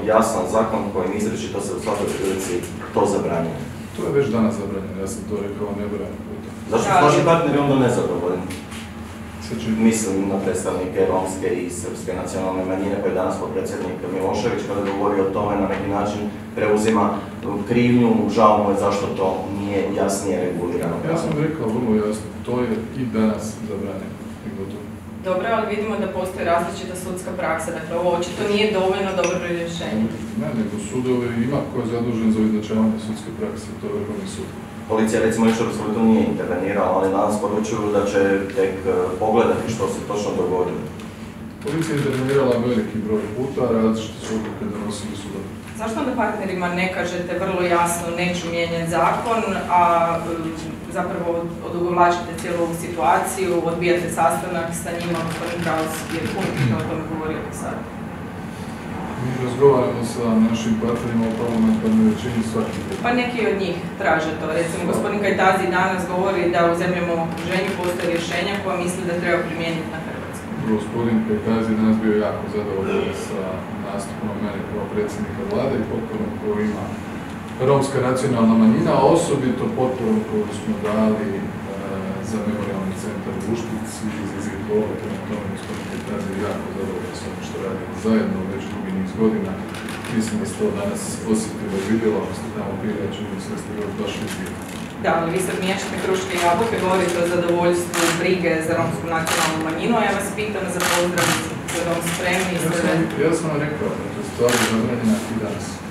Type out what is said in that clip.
jasan zakon kojim izričito se u svakoj prilici to zabranjuje. To je već danas zabranjeno, ja sam to rekao nebrojeno puta. Zašto su vaši partneri onda nezadovoljni? Mislim na predstavnike romske i srpske nacionalne manjine koje je danas potpredsjednik Milošević kada govori o tome na neki način preuzima krivnju, žao mu je zašto to nije jasnije regulirano. Ja sam rekao vrlo jasno, to je i danas zabranjeno. Dobro, ali vidimo da postoji različita sudska praksa, dakle ovo očito nije dovoljno dobro rješenje. Ne, nego sudovi ima ko je zadužen za ujednačavanje sudske prakse, to je Vrhovni sud. Policija recimo još apsolutno nije intervenirala, ali danas poručuju da će tek pogledati što se točno dogodilo. Policija je intervenirala veliki broj puta, različite su odluke donosili sudovi. Zašto onda partnerima ne kažete vrlo jasno neću mijenjati zakon, a zapravo odugovlačite cijelu ovu situaciju, odbijate sastanak sa njima, gospodin Kraus je puno o tome govorio sad? Mi razgovaramo sa našim partnerima u parlamentarnoj većini svaki put. Pa neki od njih traže to. Recimo, gospodin Kajtazi danas govori da u zemljama u okruženju postoje rješenja koja misli da treba primijeniti na Hrvatsku. Gospodin Kajtazi danas bio jako zadovoljan sa nastupom mene kao predsjednika vlade i potporom koju ima romska nacionalna manjina, a osobito potporom koju smo dali za memorialni centar u Uštici iz Izgrekova, prema tome gospodin Kajtazi je jako zadovoljan s ono što radimo zajedno već dugi niz godina. Mislim da ste to danas osjetili i vidjela, ako ste tamo bili, ja čini se da ste još baš izbili. Da, ali vi sad miješate kruške i jabuke, govorite o zadovoljstvu brige za romsku nacionalnu manjinu, a ja vas pitam za pozdrav za Rom spremni. Ja sam vam rekao da je stvar zabranjena i danas.